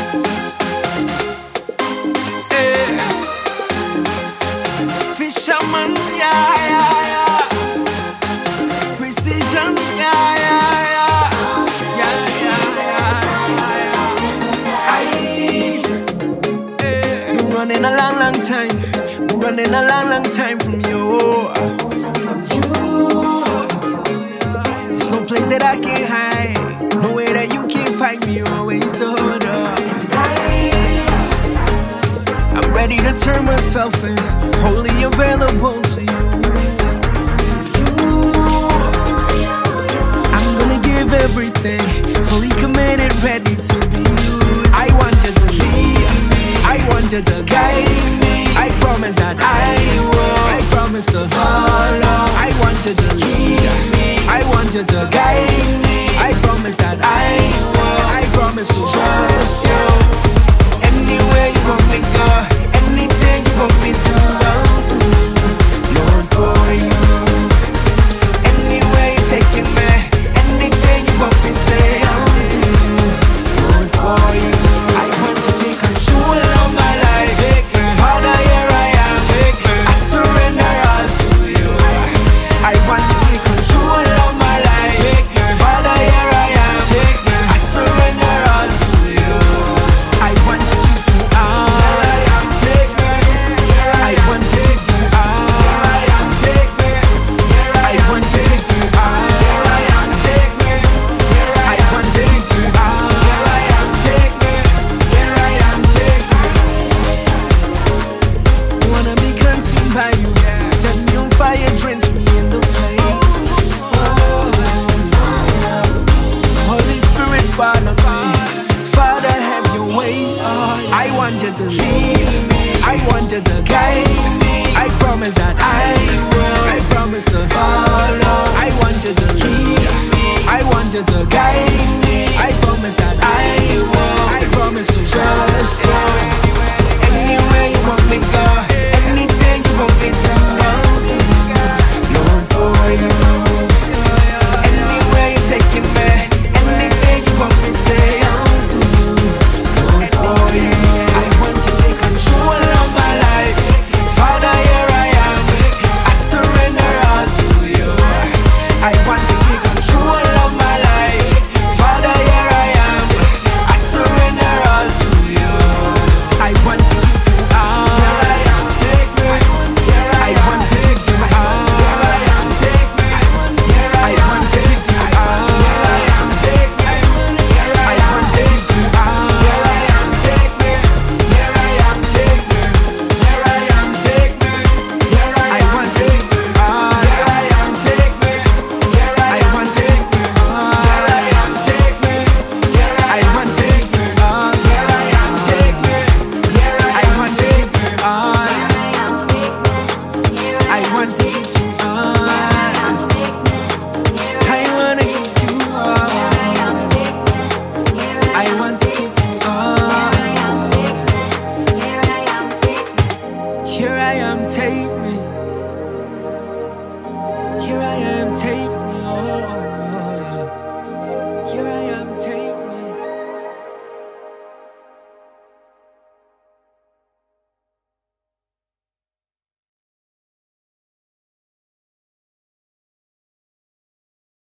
Fisherman, yeah, yeah, yeah. Precision, yeah, yeah, yeah. Yeah, yeah, yeah, yeah. Been running a long, long time. Been running a long, long time from you. There's no place that I can hide. No way that you can find me. You're always the hold up. I'm ready to turn myself in, wholly available to you. I'm gonna give everything, fully committed, ready to be used. I want you to lead me, I want you to guide me. I promise that I will, I promise to follow. I want you to lead me, I want you to guide me. I promise that I will, I promise to trust you. Anywhere you want me go, anything you want me to do, Lord, for you. Anywhere you're taking me, anything you want me to say, I'll do, Lord, for you. I want to take control of my life. Take me, Father, here I am. Take me, I surrender all to you. I want to take control of my life. Take me, Father, here I am. Take me, I surrender all to you. I want to give you all. By you, set me on fire, drench me in the flames. Holy Spirit, follow me. Father, have your way. I want you to lead me, I want you to guide me. I promise that I will, I promise to follow. I want you to lead me, I want you to guide me. I promise that